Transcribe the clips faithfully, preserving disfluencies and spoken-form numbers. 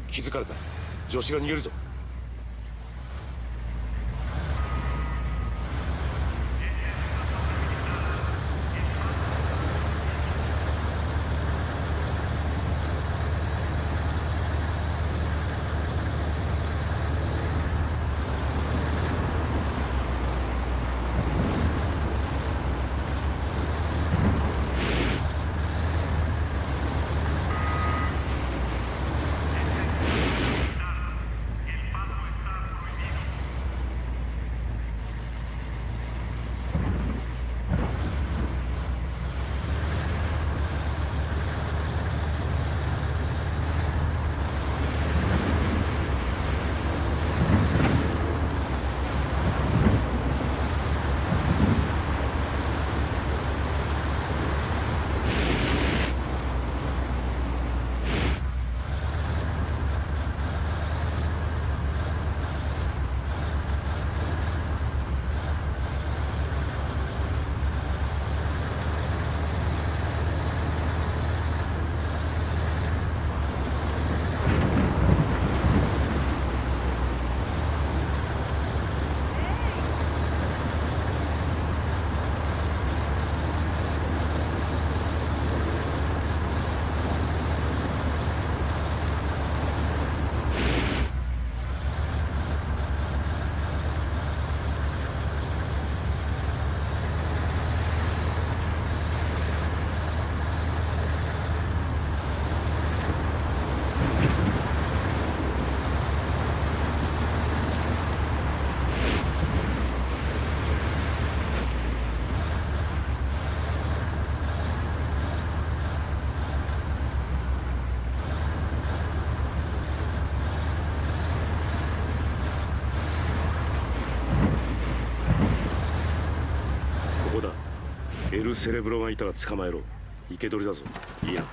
気づかれた。助手が逃げるぞ。エル・セレブロがいたら捕まえろ。生け捕りだぞ。いいな。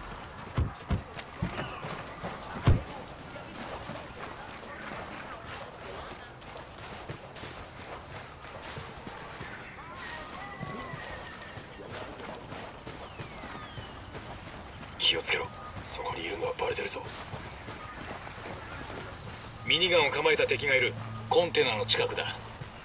気をつけろ。そこにいるのはバレてるぞ。ミニガンを構えた敵がいる。コンテナの近くだ。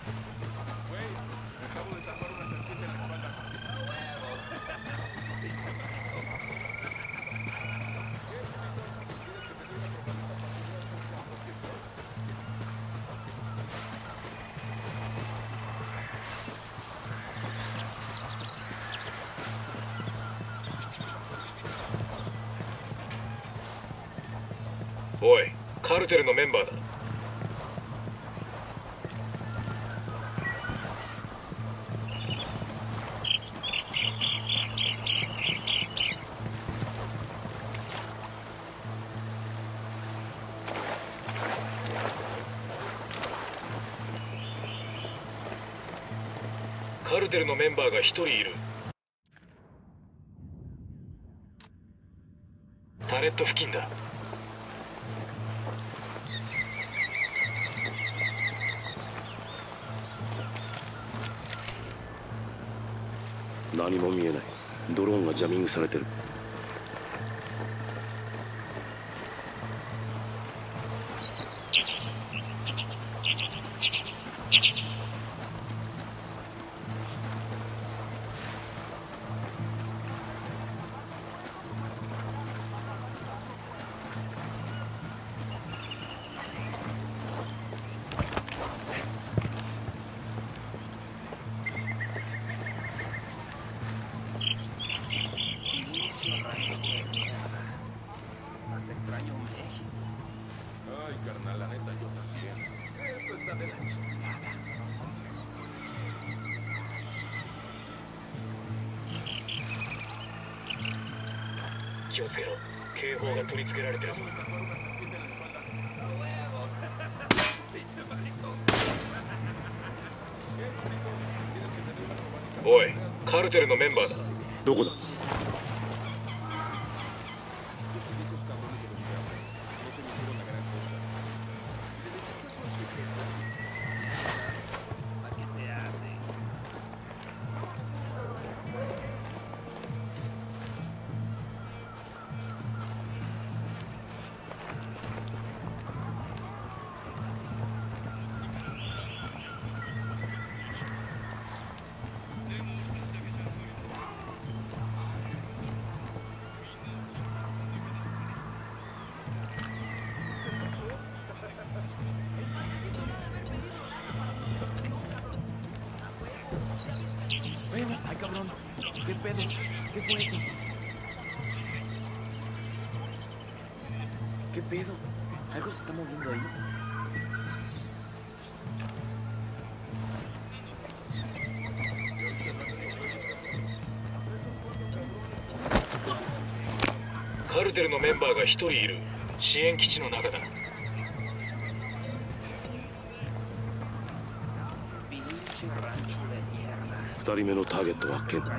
おい、カルテルのメンバーだ。カルテルのメンバーが一人いる。タネット付近だ。 何も見えない。ドローンがジャミングされてる。気をつけろ。警報が取り付けられてるぞ。おい、カルテルのメンバーだ。 どこだ？ ¿Qué fue eso? ¿Qué pedo? ¿Algo se está moviendo ahí? カルテルのメンバーが一人いる。支援基地の中だ。 二人目のターゲット発見。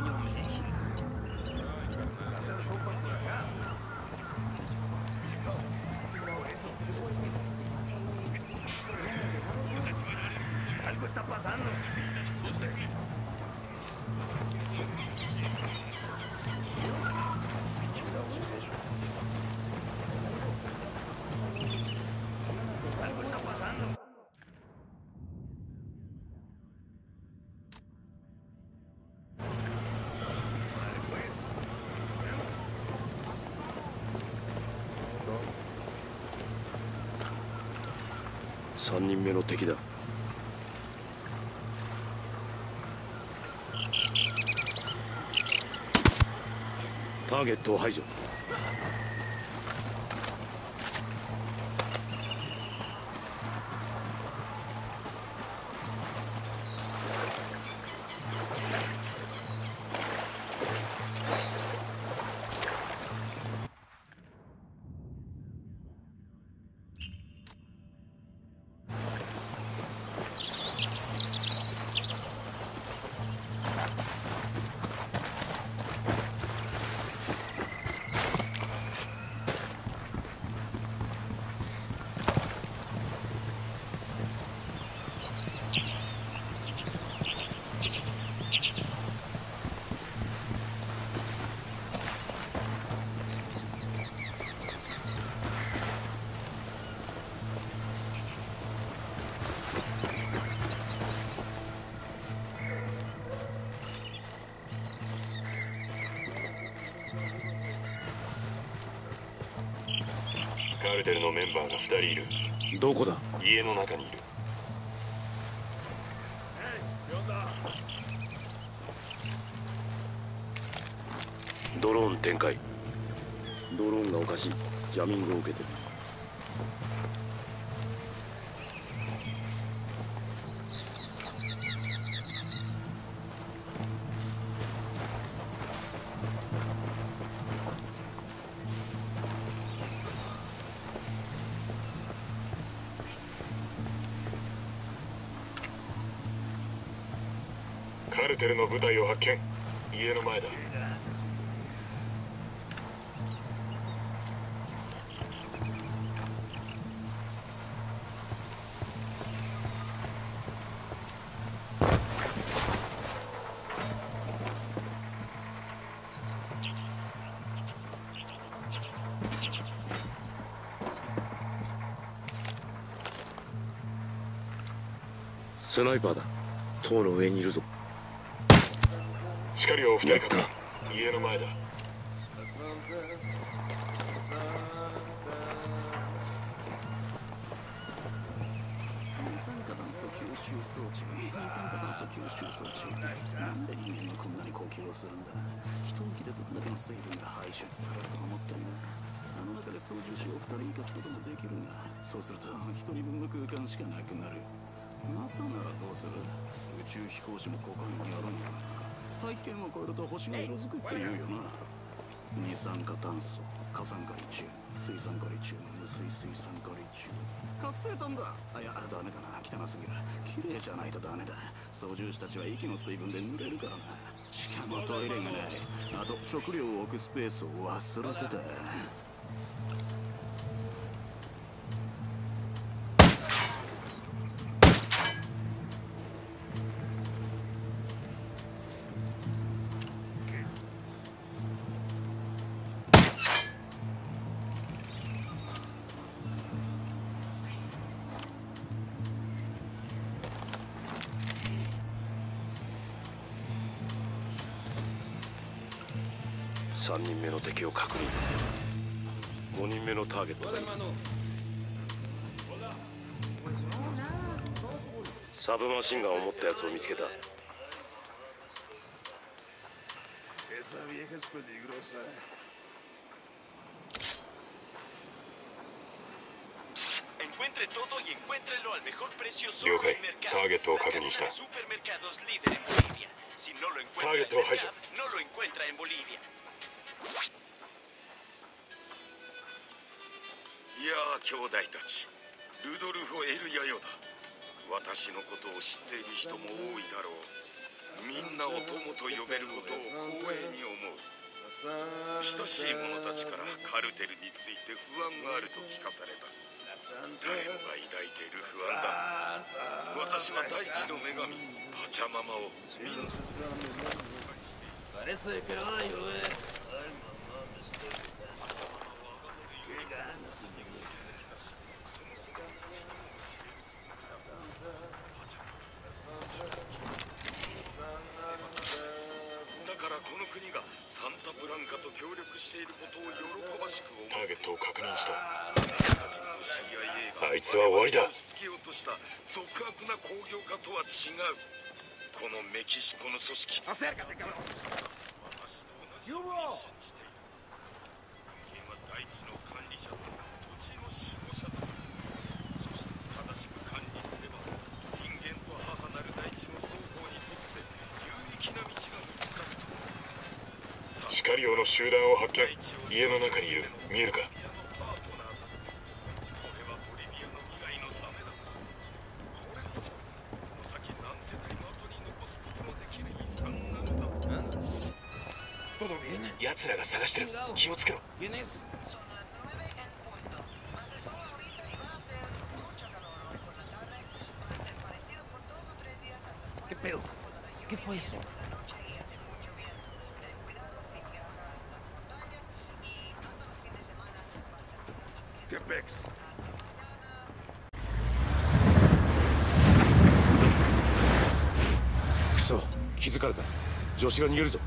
三人目の敵だ。ターゲットを排除。 カルテルのメンバーがふたりいる。 どこだ？ 家の中にいる。 ドローン展開。ドローンがおかしい。ジャミングを受けてる。 カルテルの部隊を発見。家の前だ。 スナイパーだ。塔の上にいるぞ。 シカリオをふたりか家の前だ。 二酸化炭素吸収装置二酸化炭素吸収装置なんで人間はこんなに呼吸をするんだ。一息でどんだけの水分が排出されると思ってるんだ。あの中で操縦士を二人生かすこともできるが、そうすると一人分の空間しかなくなる。NASA ならどうする？宇宙飛行士もここにやるんだ。大気圏を超えると星が色づくって言うよな。二酸化炭素、火酸化リチウム、水酸化リチウム、無水水酸化リチウム。活性炭だ。あ、いや、ダメだな。汚すぎる。綺麗じゃないとダメだ。操縦士たちは息の水分で濡れるからな。しかもトイレがない。あと食料を置くスペースを忘れてた。 さんにんめの敵を確認。ごにんめのターゲットだ。サブマシンガンを持ったやつを見つけた。 Encuentre todo y encuéntrelo al mejor precio 了 solo 解 en Mercado. ターゲットを La 確認 cadena した de supermercados líder en Bolivia. Si no lo encuentra en Target to Mercado, no lo encuentra en Bolivia. いやー兄弟たち、ルドルフ・エルヤヨだ。私のことを知っている人も多いだろう。みんなを友と呼べることを光栄に思う。親しい者たちからカルテルについて不安があると聞かされた。誰もが抱いている不安だ。私は大地の女神パチャママをみんな Parece que va a llover. Ay, mamá, me estoy... だからこの国がサンタブランカと協力していることを喜ばしく思う。 ターゲットを確認した。 アメリカ人と シーアイエー があいつは終わりだ。 我々を押し付けようとした俗悪な工業化とは違う。このメキシコの組織。私と同じように一緒に来ている。人間は大地の管理者と土地の守護者だ。そして正しく管理すれば人間と母なる大地の双方にとって有益な道が見つかると。 シカリオの集団を発見。家の中にいる。見えるか？ ボリビアのパートナーだ。これはボリビアの未来のためだ。これこそこの先何世代も後に残すことのできる遺産なのだ。 奴らが探してる。気をつけろ。 ¿Quién es? Son las nueve en punto. Hace sol ahorita y va a ser mucho calor hoy por la tarde. Va a ser parecido por dos o tres días hasta el ¿Qué jueves. pedo? ¿Qué fue eso? Por la noche y hace mucho viento. Ten cuidado si viaja a las montañas y no todo el fin de semana va a ser mucho viento. ¿Qué pex? Hasta mañana. クソ、気づかれた。女子が逃げるぞ。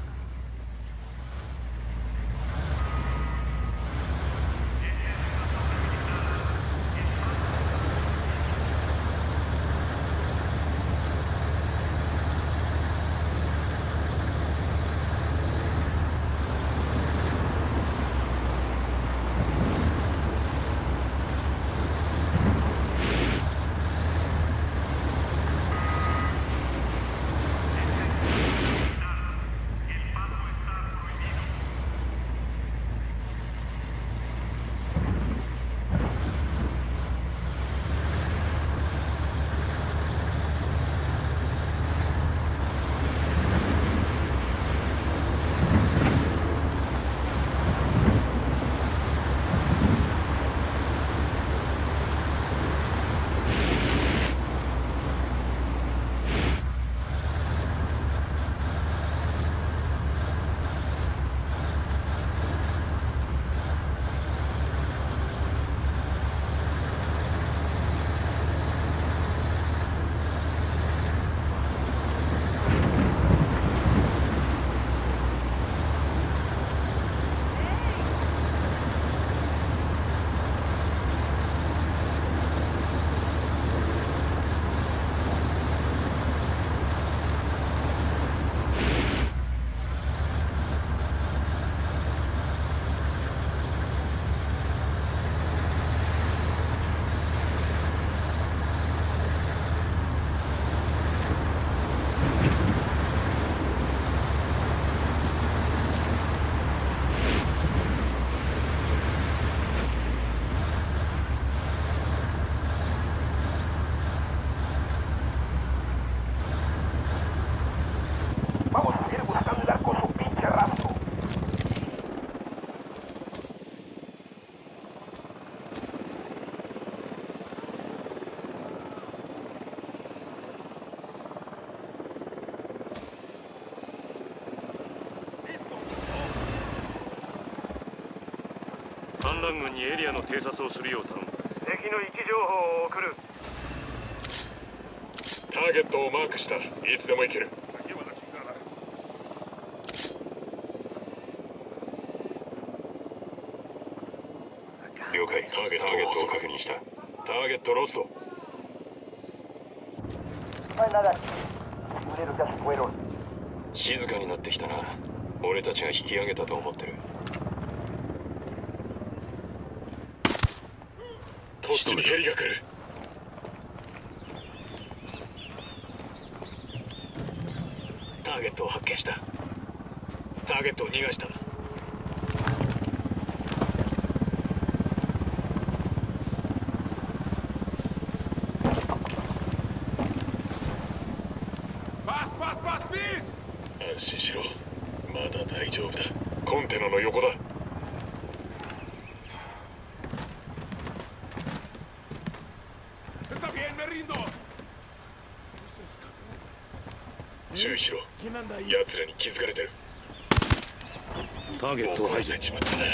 反乱軍にエリアの偵察をするよう頼む。 敵の位置情報を送る。 ターゲットをマークした。いつでも行ける。了解。ターゲットを確認した。ターゲットロスト。静かになってきたな。 俺たちが引き上げたと思ってる。こっちにヘリが来る。ターゲットを発見した。ターゲットを逃がした。安心しろ、まだ大丈夫だ。コンテナの横だ。注意しろ、奴らに気づかれてる。ターゲットを排除しちまったな。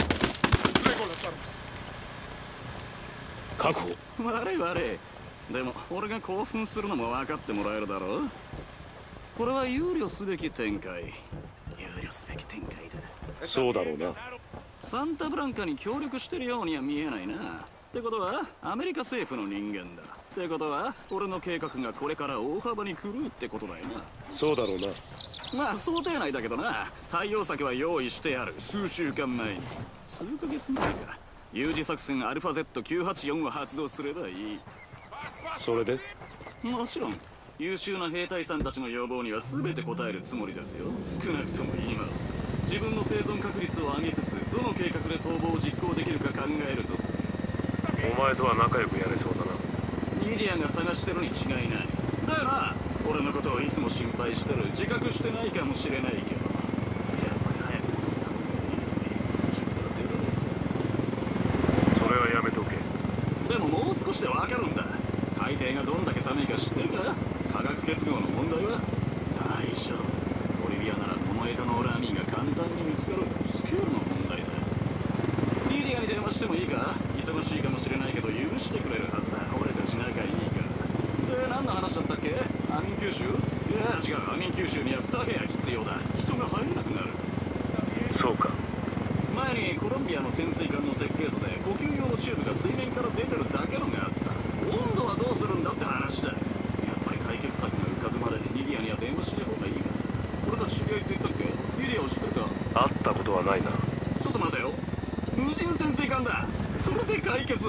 確保。 悪い悪い。でも俺が興奮するのも分かってもらえるだろう。これは憂慮すべき展開。憂慮すべき展開だ。 そうだろうな。 サンタブランカに協力してるようには見えないな。ってことはアメリカ政府の人間だ。ってことは俺の計画がこれから大幅に狂うってことだよな。 そうだろうな。 まあ想定内だけどな。対応策は用意してある。数週間前に、数ヶ月前か。有事作戦アルファ ゼットきゅうはちよん を発動すればいい。 それでもちろん優秀な兵隊さんたちの要望には全て応えるつもりですよ。少なくとも今自分の生存確率を上げつつどの計画で逃亡を実行できるか考えるとする。 お前とは仲良くやれそうだな。 ニディアが探してるに違いない。だよな。俺のことをいつも心配してる。自覚してないかもしれないけど、やっぱり早く戻った方がいいよね。後ろから出られる。 それはやめとけ。 でももう少しでわかるんだ。海底がどんだけ寒いか知ってるか。化学結合の問題は大丈夫。ボリビアならこのエタノールアミンが簡単に見つかる。スケールの問題だ。ニディアに電話してもいいか。忙しいかもしれないけど許してくれるはずだ。俺たち仲いいから。で、何の話だったっけ。アミン吸収。いや違う、アミン吸収にはに部屋必要だ。人が入れなくなる。 そうか。 前にコロンビアの潜水艦の設計図で呼吸用のチューブが水面から出てるだけのがあった。温度はどうするんだって話だ。やっぱり解決策が浮かぶまでにニディアには電話しない方がいいか。俺たち知り合いって言ったっけ。ニディアを知ってるか。 会ったことはないな。 ちょっと待てよ。無人潜水艦だ。それで解決。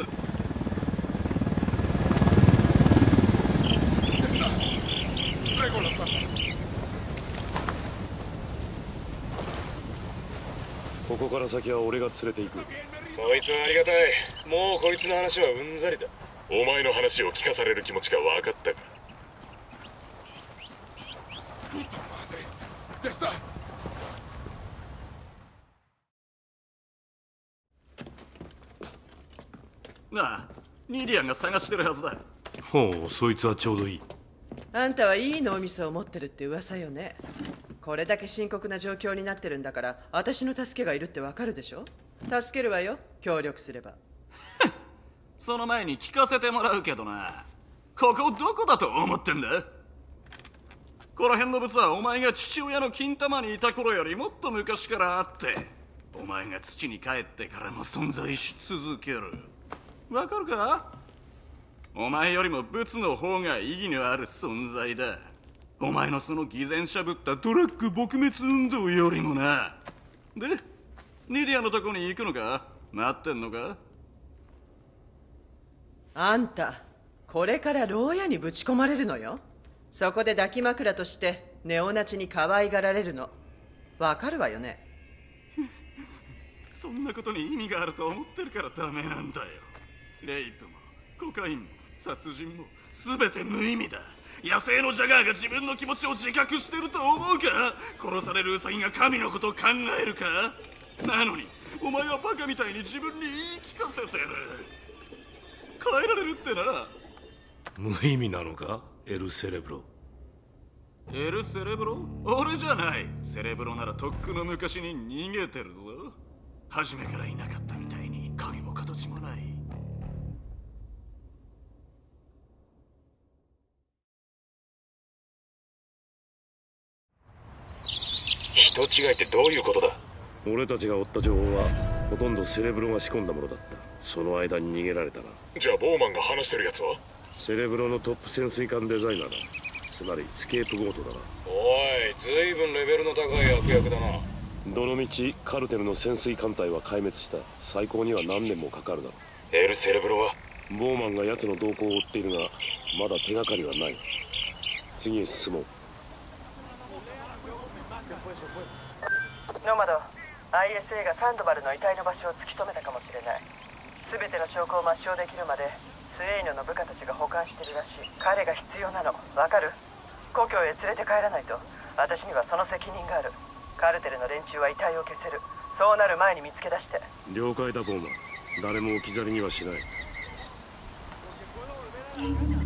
ここから先は俺が連れて行く。そいつはありがたい。もうこいつの話はうんざりだ。お前の話を聞かされる気持ちが分かったか。 なあ、ニディアンが探してるはずだ。 ほう、そいつはちょうどいい。 あんたはいい脳みそを持ってるって噂よね。これだけ深刻な状況になってるんだから私の助けがいるってわかるでしょ。助けるわよ、協力すれば。 その前に聞かせてもらうけどな。ここどこだと思ってんだ。この辺の物はお前が父親の金玉にいた頃よりもっと昔からあって、お前が土に帰ってからも存在し続ける。わかるか。お前よりも物の方が意義のある存在だ。お前のその偽善しゃぶったドラッグ撲滅運動よりもな。で、ニディアのとこに行くのか。待ってんのか。 あんたこれから牢屋にぶち込まれるのよ。そこで抱き枕としてネオナチに可愛がられるのわかるわよね。 そんなことに意味があると思ってるからダメなんだよ。レイプもコカインも殺人も全て無意味だ。野生のジャガーが自分の気持ちを自覚してると思うか。殺されるウサギが神のことを考えるか。なのにお前はバカみたいに自分に言い聞かせてる。変えられるってな。 無意味なのか、エル・セレブロ。 エル・セレブロ？俺じゃない。セレブロならとっくの昔に逃げてるぞ。初めからいなかったみたいに影も形もない。 人違いってどういうことだ。俺たちが追った情報はほとんどセレブロが仕込んだものだった。その間に逃げられたな。じゃあボーマンが話してるやつはセレブロのトップ潜水艦デザイナーだ。つまりスケープゴートだな。おい、ずいぶんレベルの高い悪役だな。 どのみちカルテルの潜水艦隊は壊滅した。最高には何年もかかるだろう。エル・セレブロはボーマンが奴の動向を追っているが、まだ手がかりはない。次へ進もう。 ノマド、 アイエスエー がサンドバルの遺体の場所を突き止めたかもしれない。全ての証拠を抹消できるまでスエイノの部下たちが保管してるらしい。彼が必要なの、わかる？故郷へ連れて帰らないと私にはその責任がある。カルテルの連中は遺体を消せる。そうなる前に見つけ出して。 了解だボーマン。誰も置き去りにはしない。